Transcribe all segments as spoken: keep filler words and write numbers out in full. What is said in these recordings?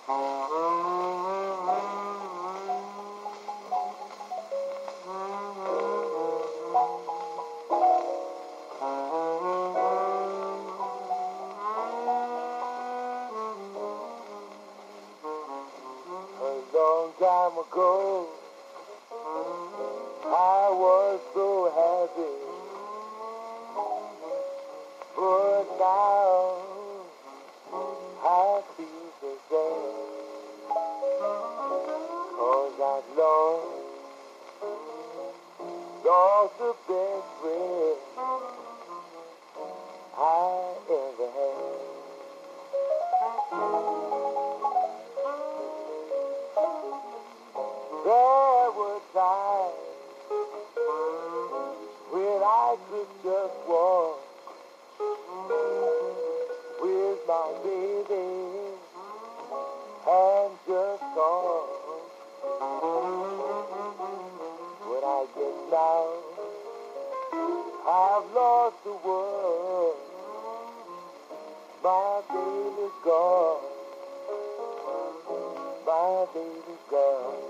long time ago, I was so happy, but now I feel the same, 'cause I've lost, lost the best friend I ever had. There were times when I could just walk with my baby and just talk. When I get down, I've lost the world. My baby's gone. My baby's gone.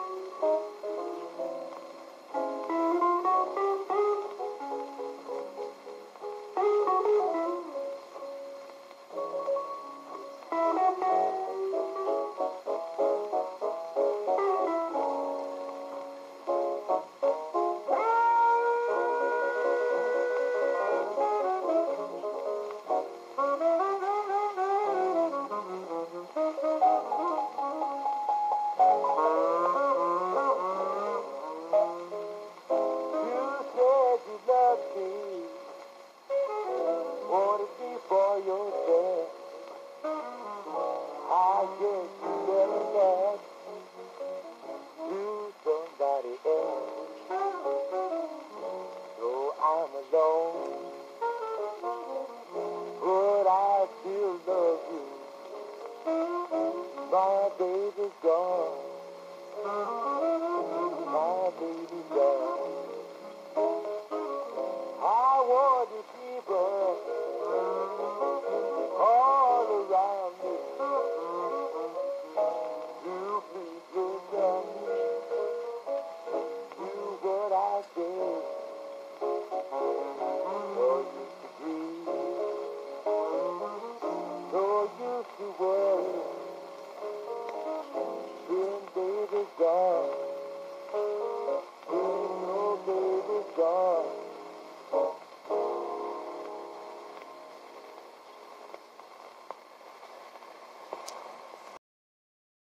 Wanted me for yourself. I guess you better that to somebody else. So I'm alone, but I still love you. My baby's gone. My baby's gone.